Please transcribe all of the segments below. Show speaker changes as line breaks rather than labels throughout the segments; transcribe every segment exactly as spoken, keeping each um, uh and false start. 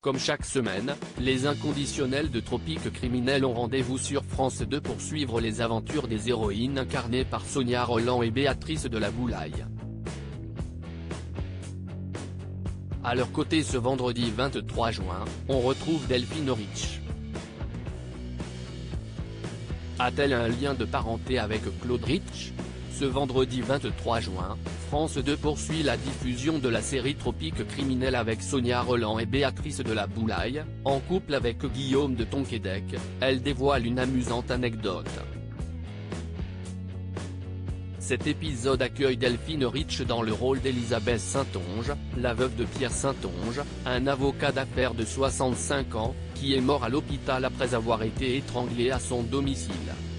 Comme chaque semaine, les inconditionnels de Tropiques Criminels ont rendez-vous sur France deux pour suivre les aventures des héroïnes incarnées par Sonia Rolland et Béatrice de la Boulaye. À leur côté ce vendredi vingt-trois juin, on retrouve Delphine Rich. A-t-elle un lien de parenté avec Claude Rich? Ce vendredi vingt-trois juin, France deux poursuit la diffusion de la série Tropiques Criminels avec Sonia Rolland et Béatrice de la Boulaye, en couple avec Guillaume de Tonquédec. Elle dévoile une amusante anecdote. Cet épisode accueille Delphine Rich dans le rôle d'Elisabeth Saintonge, la veuve de Pierre Saintonge, un avocat d'affaires de soixante-cinq ans, qui est mort à l'hôpital après avoir été étranglé à son domicile.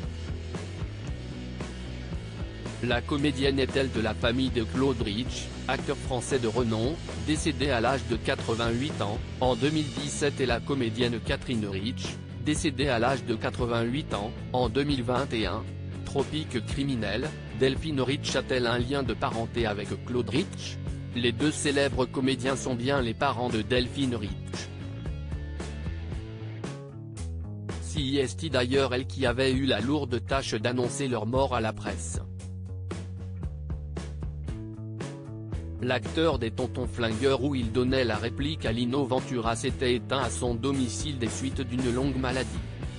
La comédienne est-elle de la famille de Claude Rich, acteur français de renom, décédé à l'âge de quatre-vingt-huit ans, en deux mille dix-sept et la comédienne Catherine Rich, décédée à l'âge de quatre-vingt-huit ans, en deux mille vingt et un. Tropiques Criminels, Delphine Rich a-t-elle un lien de parenté avec Claude Rich? Les deux célèbres comédiens sont bien les parents de Delphine Rich. Si est d'ailleurs elle qui avait eu la lourde tâche d'annoncer leur mort à la presse. L'acteur des Tontons Flingueurs où il donnait la réplique à Lino Ventura s'était éteint à son domicile des suites d'une longue maladie.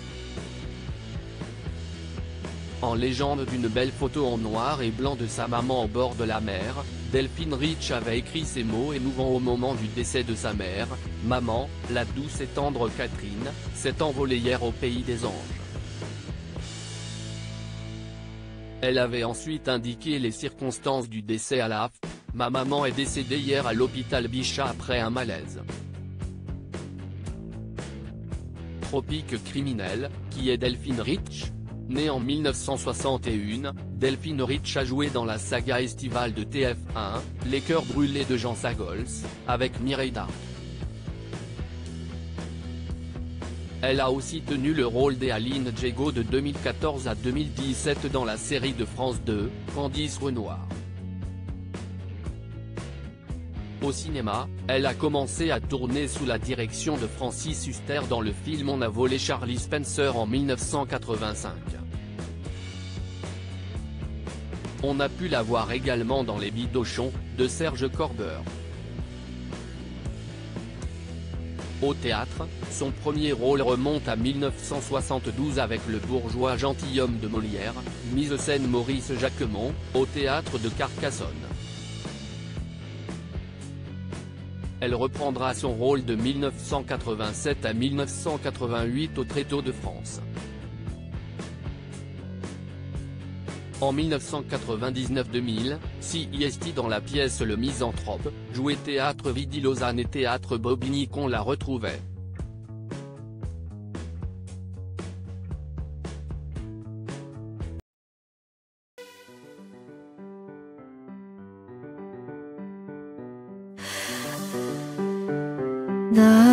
En légende d'une belle photo en noir et blanc de sa maman au bord de la mer, Delphine Rich avait écrit ces mots émouvants au moment du décès de sa mère: « Maman, la douce et tendre Catherine, s'est envolée hier au pays des anges. » Elle avait ensuite indiqué les circonstances du décès à la fin. « Ma maman est décédée hier à l'hôpital Bichat après un malaise. » Tropiques Criminels, qui est Delphine Rich? Née en mille neuf cent soixante et un, Delphine Rich a joué dans la saga estivale de T F un, Les Cœurs brûlés de Jean Sagols, avec Mireille Darc. Elle a aussi tenu le rôle d'Aline Diego de deux mille quatorze à deux mille dix-sept dans la série de France deux, Candice Renoir. Au cinéma, elle a commencé à tourner sous la direction de Francis Huster dans le film On a volé Charlie Spencer en mille neuf cent quatre-vingt-cinq. On a pu la voir également dans Les Bidochons, de Serge Corbeur. Au théâtre, son premier rôle remonte à mille neuf cent soixante-douze avec Le bourgeois gentilhomme de Molière, mise en scène Maurice Jacquemont, au théâtre de Carcassonne. Elle reprendra son rôle de mille neuf cent quatre-vingt-sept à mille neuf cent quatre-vingt-huit au Tréteau de France. En mille neuf cent quatre-vingt-dix-neuf deux mille, si est dans la pièce Le Misanthrope, joué Théâtre Vidi Lausanne et Théâtre Bobigny qu'on la retrouvait.
The